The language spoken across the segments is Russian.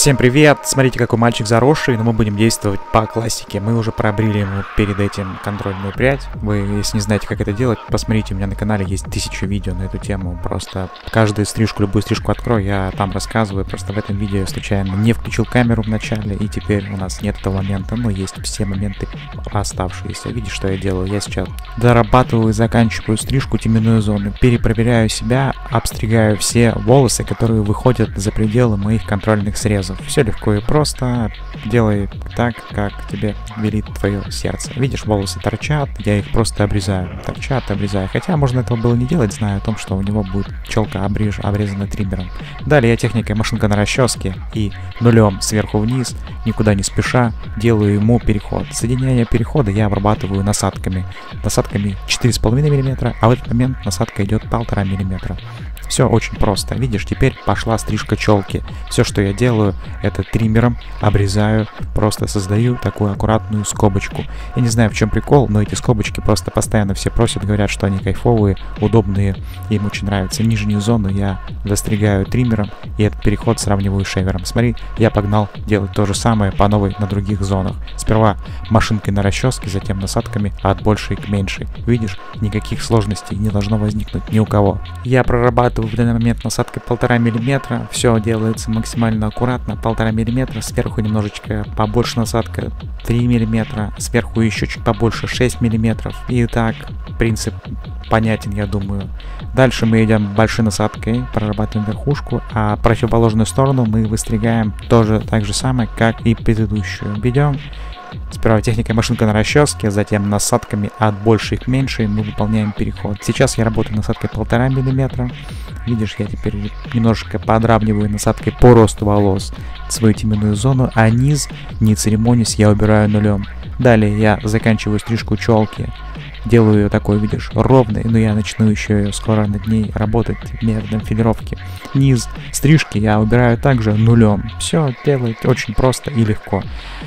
Всем привет! Смотрите, какой мальчик заросший, но мы будем действовать по классике. Мы уже пробрили ему перед этим контрольную прядь. Вы, если не знаете, как это делать, посмотрите, у меня на канале есть 1000 видео на эту тему. Просто каждую стрижку, любую стрижку открою, я там рассказываю. Просто в этом видео я случайно не включил камеру в начале, и теперь у нас нет этого момента, но есть все моменты оставшиеся. Видишь, что я делаю? Я сейчас дорабатываю и заканчиваю стрижку теменную зону, перепроверяю себя, обстригаю все волосы, которые выходят за пределы моих контрольных срезов. Все легко и просто. Делай так, как тебе велит твое сердце. Видишь, волосы торчат, я их просто обрезаю. Торчат, обрезаю. Хотя можно этого было не делать, зная о том, что у него будет челка обрезана триммером. Далее я техникой машинка на расческе и нулем сверху вниз, никуда не спеша, делаю ему переход. Соединение перехода я обрабатываю насадками. Насадками 4,5 мм, а в этот момент насадка идет 1,5 мм. Все очень просто. Видишь, теперь пошла стрижка челки. Все, что я делаю, это триммером обрезаю, просто создаю такую аккуратную скобочку. Я не знаю, в чем прикол, но эти скобочки просто постоянно все просят, говорят, что они кайфовые, удобные, им очень нравятся. Нижнюю зону я застригаю триммером, и этот переход сравниваю с шевером. Смотри, я погнал делать то же самое по новой на других зонах. Сперва машинкой на расческе, затем насадками от большей к меньшей. Видишь, никаких сложностей не должно возникнуть ни у кого. Я прорабатываю в данный момент насадкой 1,5 мм. Все делается максимально аккуратно. 1,5 мм. Сверху немножечко побольше насадка 3 мм. Сверху еще чуть побольше 6 мм. И так принцип понятен, я думаю. Дальше мы идем большой насадкой, прорабатываем верхушку, а противоположную сторону мы выстригаем тоже так же самое, как и предыдущую. Ведем сперва техникой машинка на расческе, затем насадками от большей к меньшей мы выполняем переход. Сейчас я работаю насадкой 1,5 мм. Видишь, я теперь немножко подравниваю насадкой по росту волос свою теменную зону, а низ, не церемонясь, я убираю нулем. Далее я заканчиваю стрижку челки. Делаю ее такой, видишь, ровной, но я начну еще скоро над ней работать методом филировки. Низ стрижки я убираю также нулем. Все делать очень просто и легко.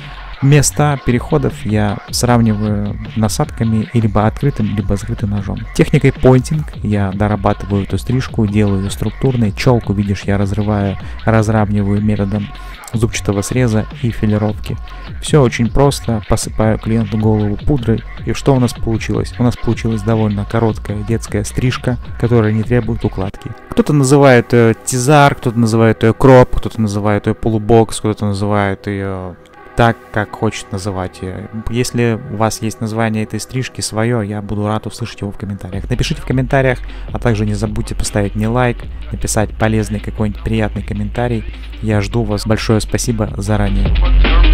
Места переходов я сравниваю насадками и либо открытым, либо закрытым ножом. Техникой поинтинг я дорабатываю эту стрижку, делаю ее структурной. Челку, видишь, я разравниваю методом зубчатого среза и филировки. Все очень просто. Посыпаю клиенту голову пудрой. И что у нас получилось? У нас получилась довольно короткая детская стрижка, которая не требует укладки. Кто-то называет ее тизар, кто-то называет ее кроп, кто-то называет ее полубокс, кто-то называет ее так, как хочет называть ее. Если у вас есть название этой стрижки свое, я буду рад услышать его в комментариях. Напишите в комментариях, а также не забудьте поставить мне лайк, написать полезный какой-нибудь приятный комментарий. Я жду вас. Большое спасибо заранее.